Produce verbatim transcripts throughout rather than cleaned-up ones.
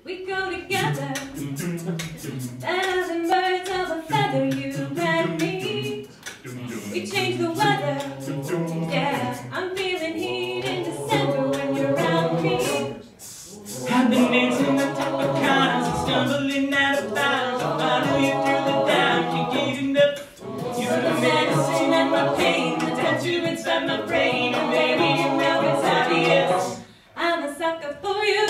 We go together, thousand birds of a feather, you and me. We change the weather, yeah. I'm feeling heat in December when you're around me. I've been dancing the top of cons and stumbling out of bounds. I follow you through the doubt, can't get enough. You're the medicine and my pain, the tattoo inside my brain, and baby, you know it's obvious. I'm a sucker for you.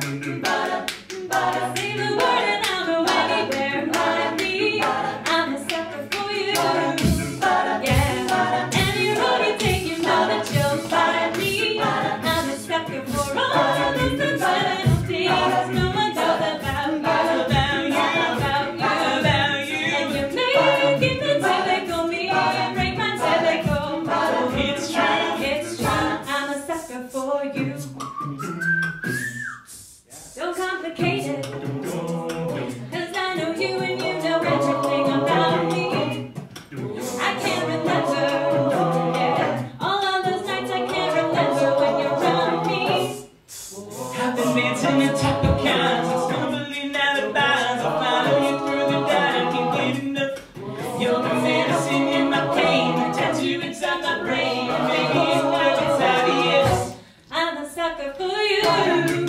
Say the word and I'll go anywhere might be. I'm a sucker for you. Yeah. Any road you take, you know that you'll find me. I'm a sucker for all the subliminal things no one knows about you. About you, About you. about you. And you make it typical me and break my typical model. It's true, It's true. I'm a sucker for you. So complicated, cause I know you and you know everything about me. I can't remember, yeah, all of those nights I can't remember when you're around me. I've been dancing the top of cons and stumbling out of bounds. I follow you through the dark, can't get enough. You're the medicine in my pain, the tattoo inside my brain, and baby, you know it's obvious. I'm a sucker for you.